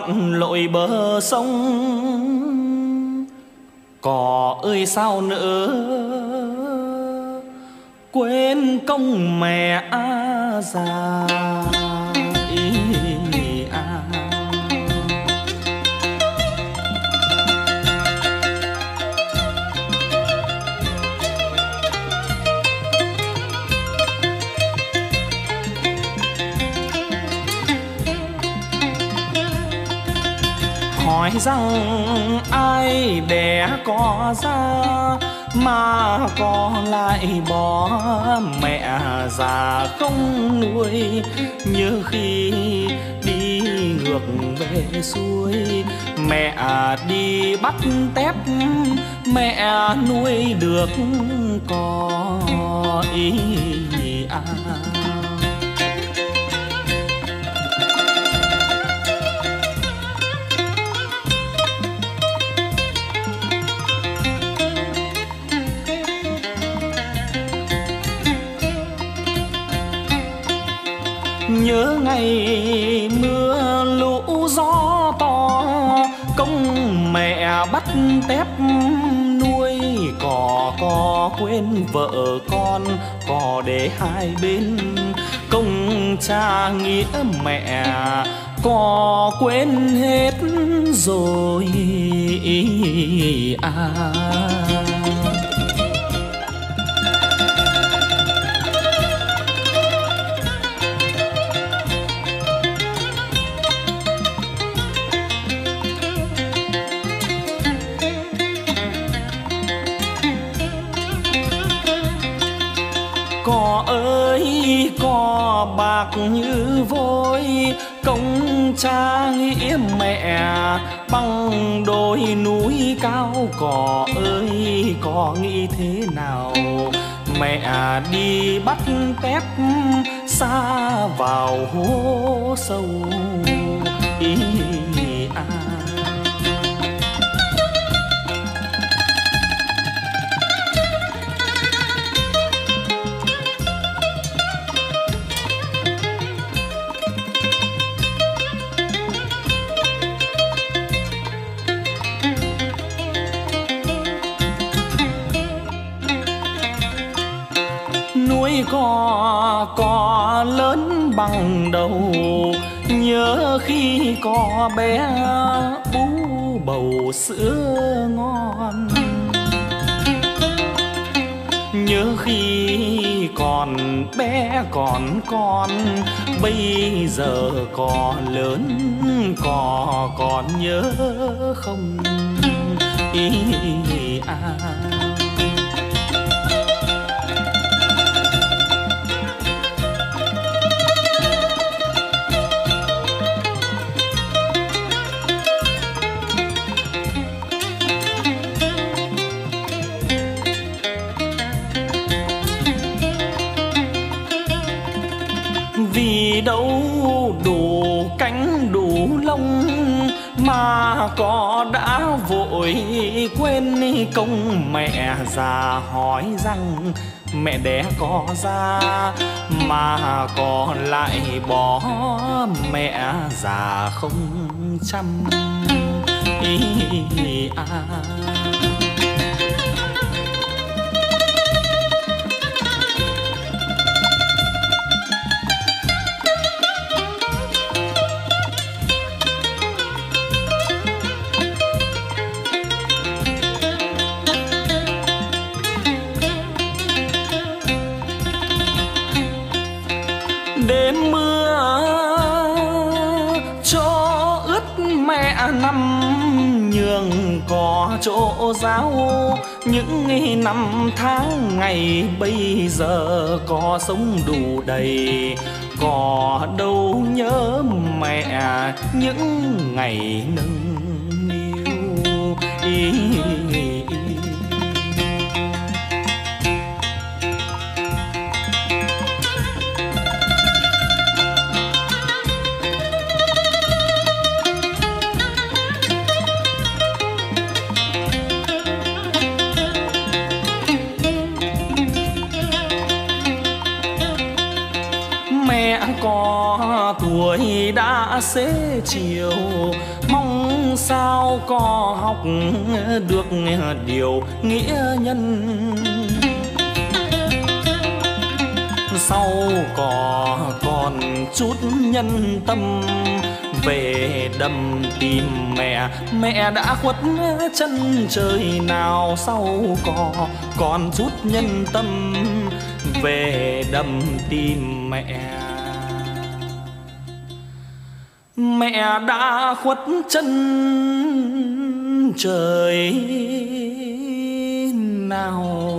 lặn lội bờ sông. Cò ơi sao nỡ quên công mẹ già. Hỏi rằng ai đẻ có ra mà có lại bỏ mẹ già không nuôi. Nhớ khi đi ngược về xuôi, mẹ đi bắt tép mẹ nuôi được có ý à. Nhớ ngày mưa lũ gió to, công mẹ bắt tép nuôi cò. Có quên vợ con cò để hai bên, công cha nghĩa mẹ cò quên hết rồi à. Cò ơi cò bạc như vôi, công cha nghĩa mẹ bằng đôi núi cao. Cò ơi cò nghĩ thế nào mẹ đi bắt tép xa vào hố sâu ý à. Nuôi cò lớn bằng đầu, nhớ khi cò bé bú bầu sữa ngon. Nhớ khi còn bé còn con, bây giờ cò lớn cò còn nhớ không ý à. Vì đâu đủ cánh đủ lông mà có đã vội quên công mẹ già. Hỏi rằng mẹ đẻ có ra mà có lại bỏ mẹ già không chăm ý à. Đêm mưa cho ướt mẹ nằm nhường có chỗ giáo. Những năm tháng ngày bây giờ có sống đủ đầy, có đâu nhớ mẹ những ngày nâng niu ý. Mẹ có tuổi đã xế chiều, sao có học được điều nghĩa nhân. Sau có còn chút nhân tâm về đầm tìm mẹ, mẹ đã khuất chân trời nào. Sau có còn chút nhân tâm về đầm tìm mẹ, mẹ đã khuất chân trời nào.